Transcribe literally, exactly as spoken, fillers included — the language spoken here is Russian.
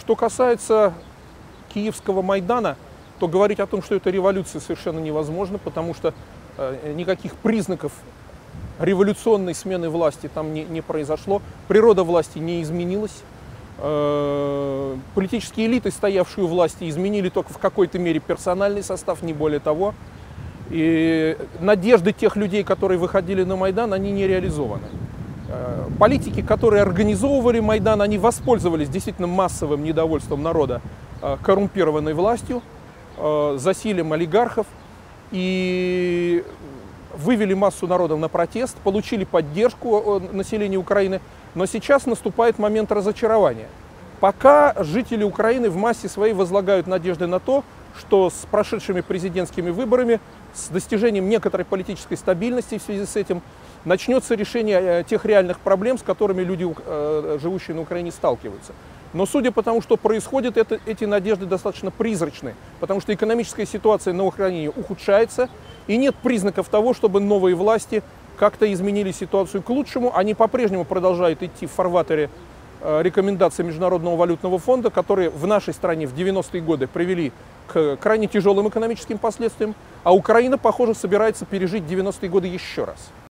Что касается Киевского Майдана, то говорить о том, что это революция, совершенно невозможно, потому что э, никаких признаков революционной смены власти там не, не произошло, природа власти не изменилась. Э, политические элиты, стоявшие у власти, изменили только в какой-то мере персональный состав, не более того. И надежды тех людей, которые выходили на Майдан, они не реализованы. Э, политики, которые организовывали Майдан, они воспользовались действительно массовым недовольством народа э, коррумпированной властью, э, засилием олигархов и вывели массу народа на протест, получили поддержку населения Украины, но сейчас наступает момент разочарования. Пока жители Украины в массе своей возлагают надежды на то, что с прошедшими президентскими выборами, с достижением некоторой политической стабильности в связи с этим, начнется решение тех реальных проблем, с которыми люди, живущие на Украине, сталкиваются. Но судя по тому, что происходит, это, эти надежды достаточно призрачны, потому что экономическая ситуация на Украине ухудшается, и нет признаков того, чтобы новые власти как-то изменили ситуацию к лучшему. Они по-прежнему продолжают идти в фарватере э, рекомендаций Международного валютного фонда, которые в нашей стране в девяностые годы привели к крайне тяжелым экономическим последствиям, а Украина, похоже, собирается пережить девяностые годы еще раз.